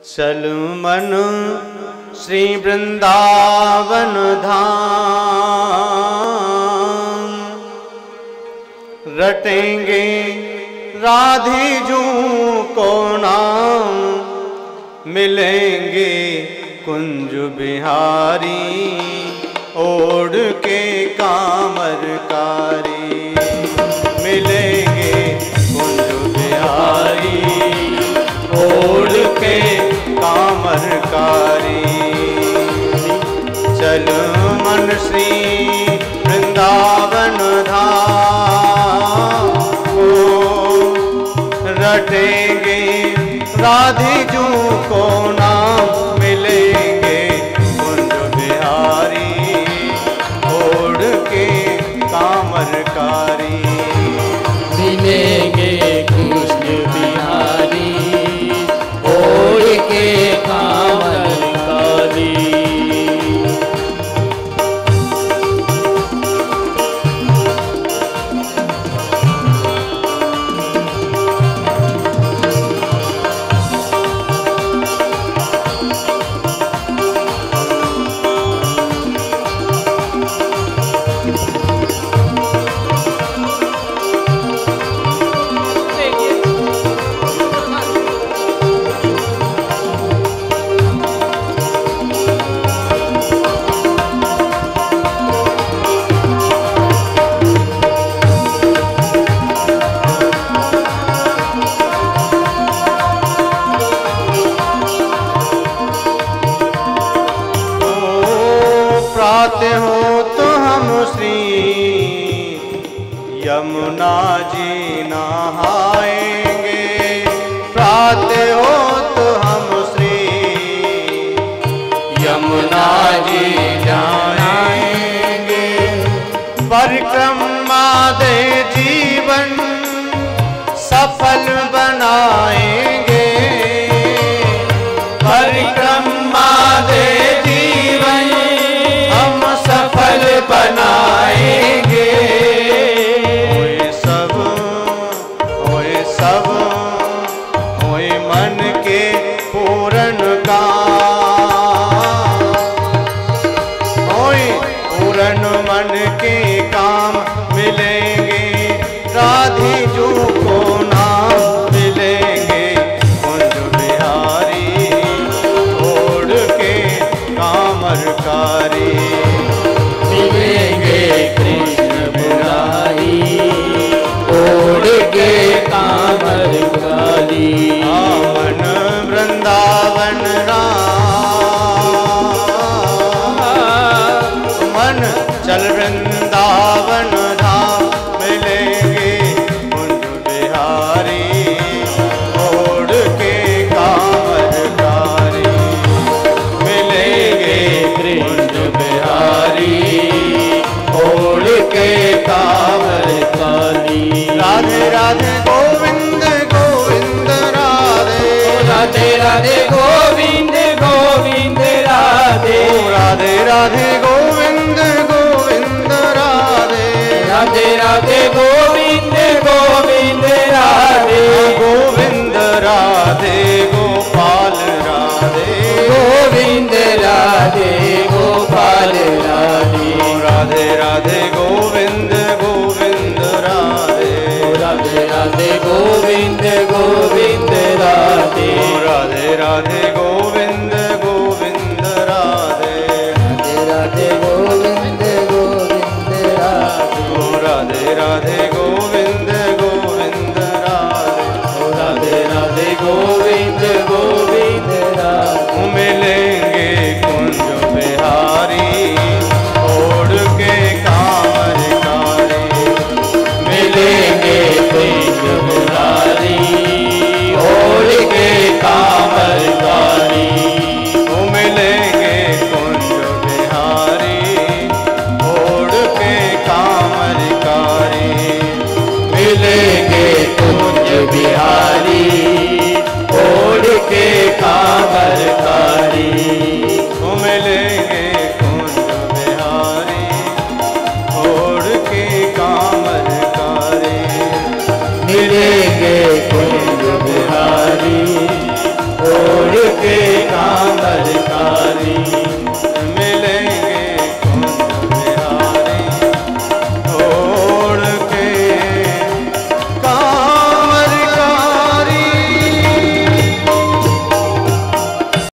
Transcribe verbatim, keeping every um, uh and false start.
चल मन श्री वृंदावन धाम, रटेंगे राधेजू को नाम, मिलेंगे कुंज बिहारी ओढ़ के कामरकारी। मिलेंगे कुंज बिहारी ओढ़ के कामरकारी। चल मन श्री वृंदावन धाम को, रटेंगे राधेजू को नाम, मिलेंगे कुंज बिहारी ओढ़ के कामरकारी। मिलेंगे कृष्ण बिहारी ओढ़ के कामरकारी। हो तो हम श्री यमुना जी नहाएंगे। प्राते हो तो हम श्री यमुना जी जाएंगे। परिक्रमा दे जीवन सफल बनाएंगे। परिक्रमा दे जीवन सफल बनाएंगे। होए सब होए सब होए मन के पूर्ण काम, होए पूर्ण मन के काम, मिलेंगे राधेजू को नाम, मिलेंगे कुंज बिहारी ओढ़ के कामरकारी। मिलेंगे कृष्ण मुरारी ओढ़ के कामरकारी। मन वृंदावन राम, मन चल वृंदावन धाम, मिलेंगे कुंज बिहारी ओढ़ के कामरकारी। मिलेंगे कुंज बिहारी ओढ़ के कामरकारी। राधे राधे गोविंद गोविंद राधे, राधे राधे गोविंद गोविंद राधे, राधे राधे गोविंद गोविंद राधे, राधे राधे गोविंद गोविंद राधे, गोविंद राधे गोपाल राधे, गोविंद राधे गोपाल राधे, राधे राधे गोविंद गोविंद राधे, राधे राधे गोविंद गोविंद राधे, राधे राधे गोविंद गोविंद राधे, राधे राधे गोविंद गोविंद राधे, राधे राधे गोविंद गोविंद राधे, राधे राधे गोविंद के कामरकारी